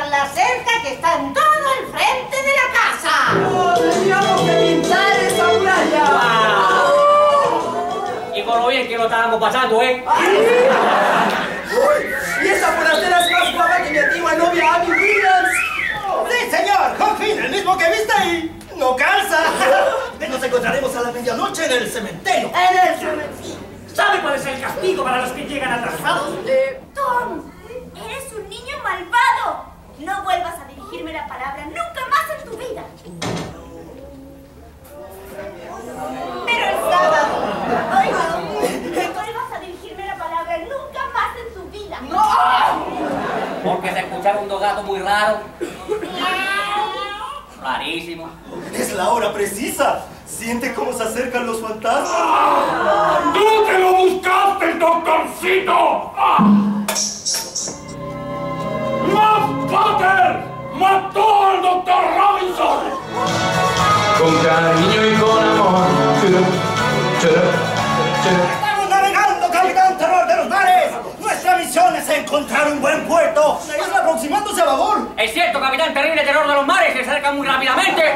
la cerca que está en todo el frente de la casa. ¡Oh, teníamos que pintar esa muralla! ¡Wow! Y con lo bien que lo estábamos pasando, ¿eh? ¡Uy! ¡Y esa forastera es más guapa que mi antigua novia Abby Williams! ¡Sí, señor! ¡Joaquín, el mismo que viste ahí! ¡No calza! Nos encontraremos a la medianoche en el cementerio. En el cementerio. ¿Sabe cuál es el castigo para los que llegan atrasados? Tom, eres un niño malvado. No vuelvas a dirigirme la palabra nunca más en tu vida. Pero el sábado, oiga, no vuelvas a dirigirme la palabra nunca más en tu vida. ¡No! Porque se escucharon dos gatos muy raros. Rarísimo. Es la hora precisa. ¿Siente cómo se acercan los fantasmas? ¡Tú te lo buscaste, doctorcito! ¡Matt Potter mató al doctor Robinson! Con cariño y con amor. ¡Estamos navegando, capitán Terror de los Mares! Nuestra misión es encontrar un buen puerto. La isla aproximándose a babor. Es cierto, capitán terrible terror de los mares, se acerca muy rápidamente.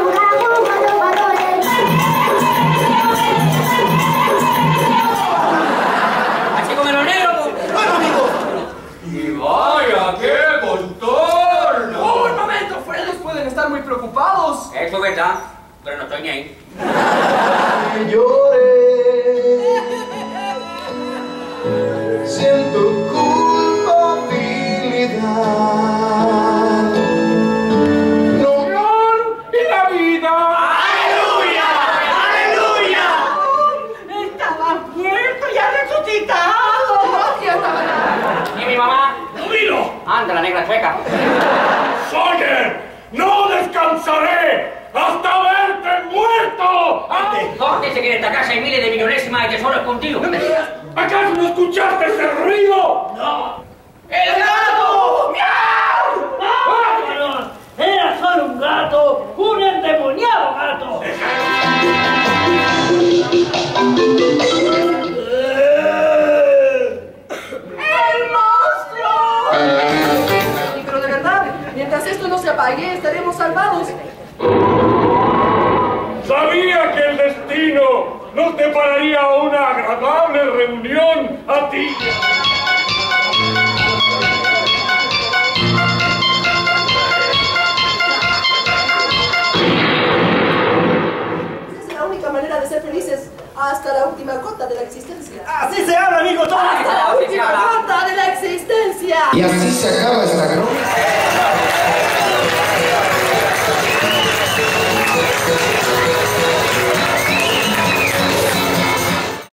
Así como los negros. Bueno, amigos. Y vaya, qué contorno. ¡Oh, un momento! Ustedes pueden estar muy preocupados. Eso es verdad, pero no estoy ni ahí. Que lloré. Siento culpabilidad. ¡Señor! ¡Y la vida! ¡Aleluya! ¡Aleluya! Estaba muerto y ha resucitado. ¿Y mi mamá? ¡Júbilo! Anda, la negra chueca. ¡Sawyer! ¡No descansaré hasta verte muerto! ¡Ah! Córtese que en esta casa hay miles de millonésimas de tesoros contigo. ¿Acaso no escuchaste ese ruido? No. ¡El gato! ¡Miau! ¡Ah! Era solo un gato, un endemoniado gato. ¡El monstruo! Pero de verdad, mientras esto no se apague, estaremos salvados. Sabía que el destino nos depararía una agradable reunión a ti. Esa es la única manera de ser felices hasta la última gota de la existencia. Así se habla, amigo. ¡Hasta la última gota de la existencia! Y así se acaba esta gran